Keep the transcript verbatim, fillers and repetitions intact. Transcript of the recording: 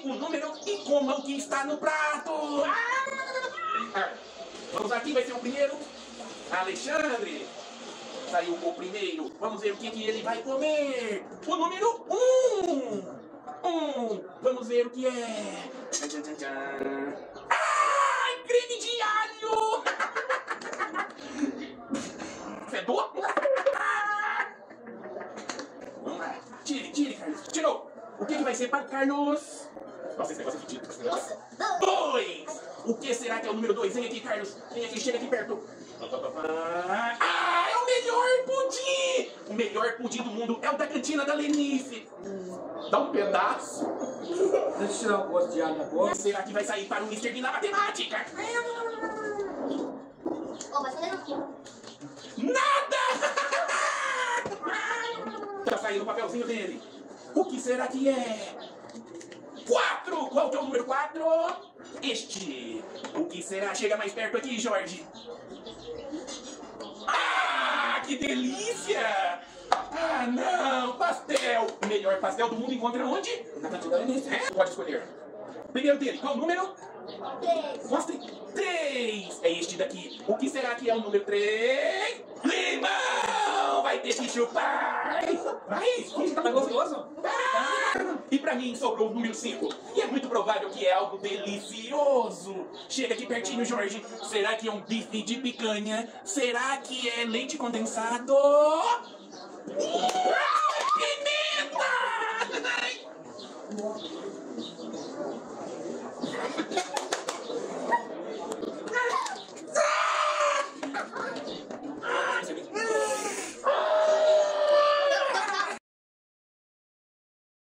o número e coma o que está no prato. Ah! Vamos aqui, vai ser o primeiro. Alexandre. Saiu o primeiro. Vamos ver o que, que ele vai comer. O número um. Um. Vamos ver o que é. Tchan, tchan, tchan, tchan. Ai, creme de alho. Fedor? Vamos lá. Tire, tire, Carlos. Tirou. O que, que vai ser para Carlos? Nossa, esse negócio é fedido. Dois. O que será que é o número dois? Vem aqui, Carlos. Vem aqui, chega aqui perto. Ah, é o melhor pudim! O melhor pudim do mundo é o da cantina da Lenice. Dá um pedaço. Deixa eu tirar o gosto de alho na boca. Será que vai sair para o mister Bean na matemática? Oh, mas cadê aqui? Nada! Tá saindo o papelzinho dele. O que será que é? Quatro! Qual que é o número quatro? Este. O que será? Chega mais perto aqui, Jorge. Ah, que delícia! Ah, não! Pastel! O melhor pastel do mundo encontra onde? Na cantina da Lenice. É? Pode escolher. Primeiro dele, qual o número? Três. Mostre. Três! É este daqui. O que será que é o número três? Limão! Vai ter que chupar! Vai! Tá gostoso? Ah! E pra mim sobrou o número cinco. E é muito provável que é algo delicioso. Chega aqui pertinho, Jorge. Será que é um bife de picanha? Será que é leite condensado? Ah, pimenta!